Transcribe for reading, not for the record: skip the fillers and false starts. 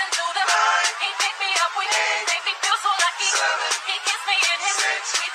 through the night. He picked me up with, made me feel so lucky. He kissed me in his